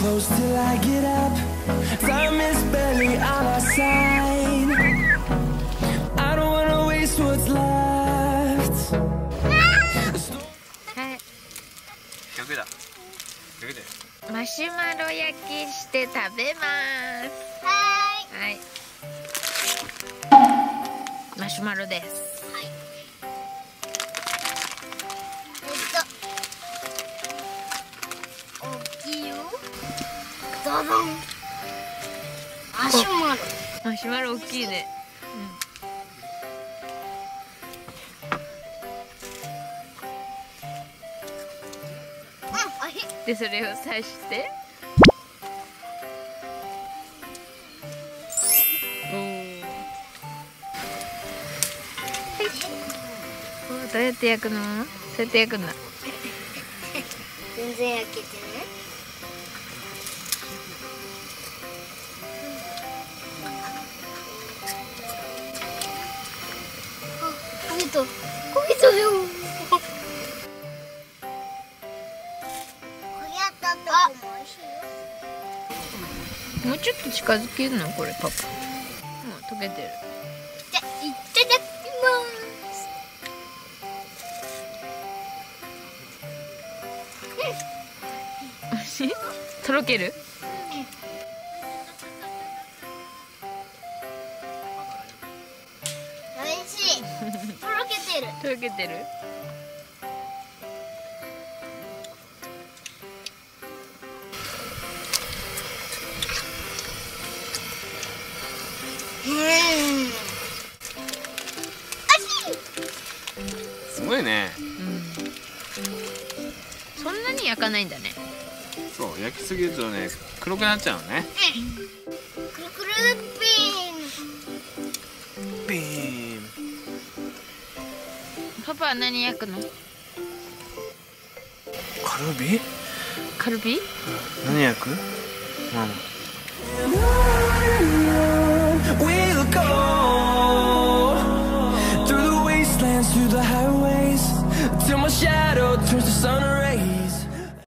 close till I get up. Time is barely on our side. I don't wanna waste what's left. はい。 逆だ。逆で。 マシュマロ焼きして食べます。はい。マシュマロです。 はい。大きいよ。ドドン。マシュマロ。 マシュマロ大きいね。でそれを刺して。どうやって焼くの？そうやって焼くんだ。 全然焼けてね。焦げたよ。焦げたとこも美味しいよ。 もうちょっと近づけるのこれパパ。もう溶けてる。 じゃあいただきます。 とろける？ 美味しい。とろけてる。 とろけてる？ すごいね。 そんなに焼かないんだね。 そう焼きすぎるとね黒くなっちゃうのね。 くるくるビーン。 パパは何焼くの？ カルビ？ カルビ？ 何焼く？ママ。 We'll go